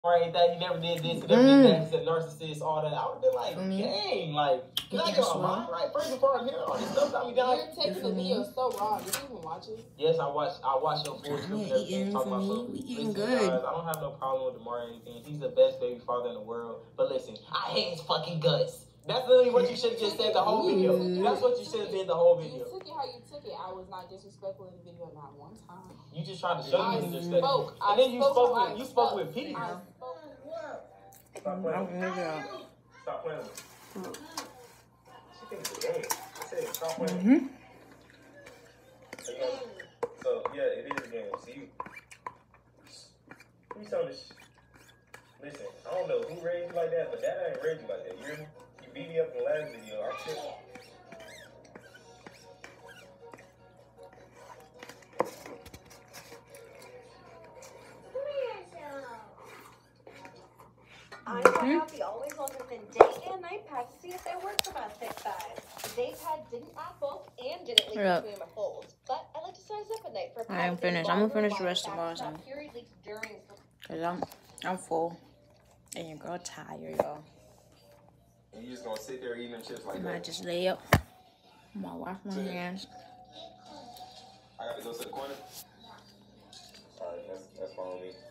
Right, that he never did this, he never did that, he's a narcissist, all that. I would have been like, dang, like, can I get my mind right? First before I'm hearing all this stuff got me down. You're taking the video so raw. Did you even watch it? Yes, I watched your full clip and everything, talking about so. We eating Listen, good. guys, I don't have no problem with DeMar or anything. He's the best baby father in the world. But listen, I hate his fucking guts. That's literally what you should have just said the whole video. That's what you should have did the whole video. You took it how you took it. I was not disrespectful in the video, not one time. You just tried to show me disrespectful. And then you spoke with Pete. Stop playing. Stop playing. She thinks it's a game. I said stop playing. So yeah, it is a game. See, you saw this. Listen, I don't know who raised you like that, but that ain't raised you like that. You hear me? You beat me up in the last video. I'm sick. I tried out the Always Ultimate day and night pad to see if they worked for my thick thighs. The day pad didn't add bulk and didn't leak between my folds, but I like to size up at night for. I'm finished. I'm gonna finish the rest of ours. Cause I'm full, and your girl tired, y'all. And you just gonna sit there eating them chips like that? I might just lay up. I'm gonna wash my hands. I gotta go to the corner. Alright, that's fine with me.